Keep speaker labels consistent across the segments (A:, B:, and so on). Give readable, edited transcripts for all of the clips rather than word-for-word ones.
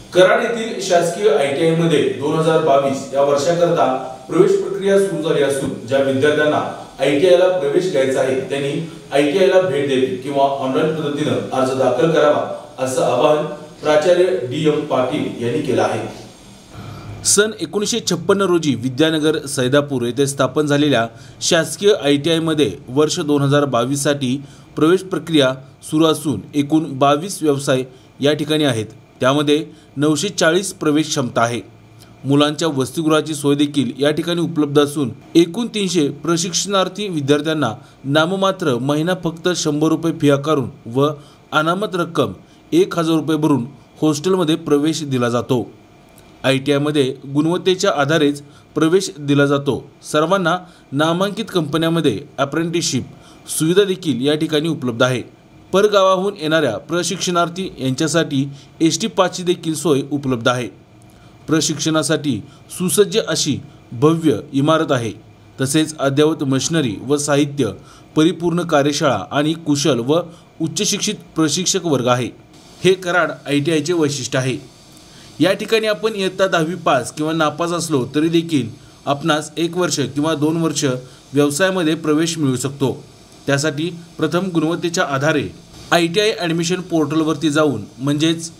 A: कराड येथील शासकीय ITI मध्ये 2022 या वर्षाकरता प्रवेश प्रक्रिया सुरू झाली असून ज्या विद्यार्थ्यांना ITI ला प्रवेश घ्यायचा आहे त्यांनी ITI ला भेट द्यावी किंवा ऑनलाईन पद्धतीने अर्ज दाखल करावा असं आवाहन प्राचार्य DM पाटील यांनी केलं आहे। सन 1956 रोजी विद्यानगर सैदापूर येथे स्थापन झालेल्या शासकीय ITI मध्ये वर्ष 2022 साठी प्रवेश प्रक्रिया सुरू असून एकूण 22 व्यवसाय या ठिकाणी आहेत। त्यामध्ये 940 प्रवेश क्षमता आहे। मुलांच्या वसतिगृहाची सोय देखील या ठिकाणी उपलब्ध असून एकूण 300 प्रशिक्षणार्थी विद्यार्थ्यांना नाममात्र महिना फक्त 100 रुपये फी आकारून व अनामत रक्कम 1000 रुपये भरून हॉस्टेलमध्ये प्रवेश दिला जातो। ITI मध्ये गुणवत्तेच्या आधारेच प्रवेश दिला जातो। सर्वांना नामांकित कंपन्यांमध्ये अप्रेंटिसशिप सुविधा देखील या ठिकाणी उपलब्ध आहे। परगावाहून येणाऱ्या प्रशिक्षणार्थी यांच्यासाठी ST पासची देखील सोय उपलब्ध आहे। प्रशिक्षणासाठी सुसज्ज अशी भव्य इमारत आहे। तसेच अद्ययावत मशिनरी व साहित्य, परिपूर्ण कार्यशाळा आणि कुशल व उच्च शिक्षित प्रशिक्षक वर्ग आहे। हे कराड ITI चे वैशिष्ट्य आहे। या ठिकाणी आपण इयत्ता 10वी पास किंवा नापास असलो तरी देखील आपणास 1 वर्ष किंवा 2 वर्ष व्यवसायामध्ये प्रवेश मिळू शकतो। त्यासाठी प्रथम गुणवत्तेच्या आधारे ITI ॲडमिशन पोर्टलवरती जाऊन म्हणजेच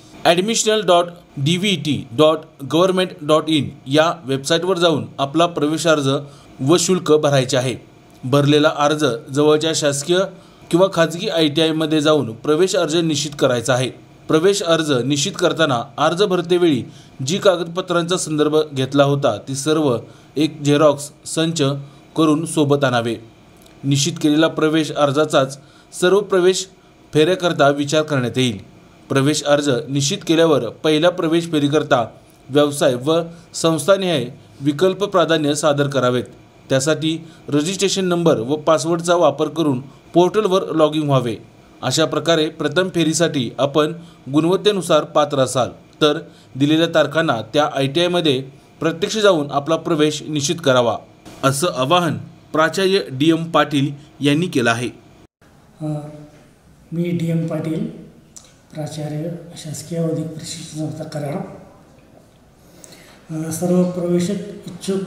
A: admissional.dvet.government.in या वेबसाईटवर जाऊन आपला प्रवेश अर्ज व शुल्क भरायचे आहे। भरलेला अर्ज जवळच्या शासकीय किंवा खाजगी ITI मध्ये जाऊन प्रवेश अर्ज निश्चित करायचा आहे। प्रवेश अर्ज निश्चित करताना अर्ज भरतेवेळी जी कागदपत्रांचा संदर्भ घेतला होता ती सर्व एक झेरॉक्स संच करून सोबत आणावे। निश्चित केलेला प्रवेश अर्जाचाच सर्व प्रवेश फेऱ्याकरता विचार करण्यात येईल। प्रवेश अर्ज निश्चित केल्यावर पहिल्या प्रवेश फेरीकरता व्यवसाय व संस्थानिहाय विकल्प प्राधान्य सादर करावेत। त्यासाठी रजिस्ट्रेशन नंबर व पासवर्डचा वापर करून पोर्टलवर लॉग इन व्हावे। अशा प्रकारे प्रथम फेरीसाठी आपण गुणवत्तेनुसार पात्र असाल तर दिलेल्या तारखांना त्या ITI मध्ये प्रत्यक्ष जाऊन आपला प्रवेश निश्चित करावा असं आवाहन प्राचार्य DM पाटील यांनी केलं आहे।
B: मी DM पाटील, प्राचार्य शासकीय औद्योगिक प्रशिक्षण संस्था कराड। सर्व प्रवेशक इच्छुक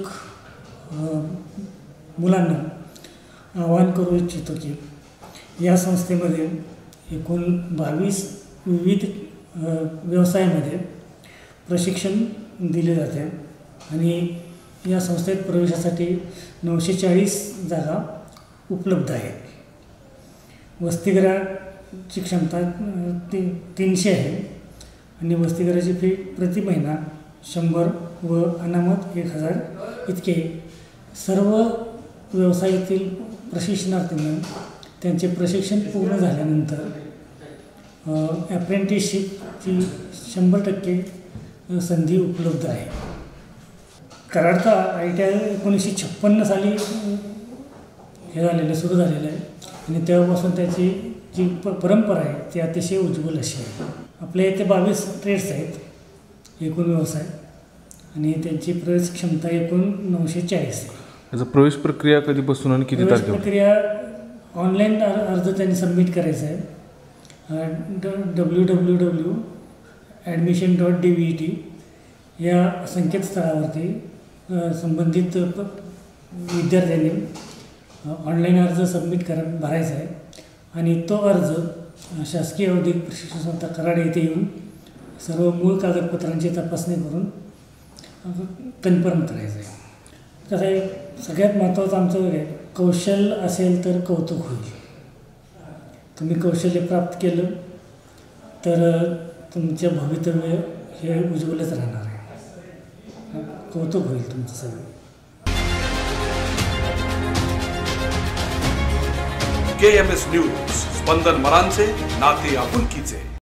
B: मुलांना आवाहन करू इच्छितो की या संस्थेमध्ये एकूण 22 विविध व्यवसायामध्ये प्रशिक्षण दिले जाते आणि या संस्थेत प्रवेशासाठी 940 जागा उपलब्ध आहेत। वसतिगृहाची क्षमता 300 आहे आणि वसतिगृहाची फी प्रति महिना 100 व अनामत 1000 इतके। सर्व व्यवसायातील प्रशिक्षणार्थींना त्यांचे प्रशिक्षण पूर्ण झाल्यानंतर अप्रेंटिसशिपची 100% संधी उपलब्ध आहे। कराडचा ITI 1956 साली हे झालेलं सुरू झालेलं आहे आणि तेव्हापासून त्याची जी परंपरा आहे ती अतिशय उज्ज्वल अशी आहे। आपल्या इथे 22 ट्रेड्स आहेत एकूण व्यवसाय आणि त्यांची प्रवेश क्षमता एकूण 940 आहे।
A: याचा प्रवेश प्रक्रिया कधीपासून आणि किती तारखेला?
B: प्रक्रिया ऑनलाईन अर्ज त्यांनी सबमिट करायचा आहे। www.admission.dvet या संकेतस्थळावरती संबंधित विद्यार्थ्यांनी ऑनलाईन अर्ज सबमिट भरायचा आहे आणि तो अर्ज शासकीय औद्योगिक प्रशिक्षण संस्था कराड येथे येऊन सर्व मूळ कागदपत्रांची तपासणी करून कन्फर्म करायचं आहे। कसं आहे, सगळ्यात महत्त्वाचं आमचं कौशल्य असेल तर कौतुक होईल। तुम्ही कौशल्य प्राप्त केलं तर तुमचे भवितव्य हे उज्ज्वलच राहणार आहे। कौतुक होईल तुमचं सगळं।
C: KMS न्यूज, स्पंदन मरांचे, नाते आपुलकीचे।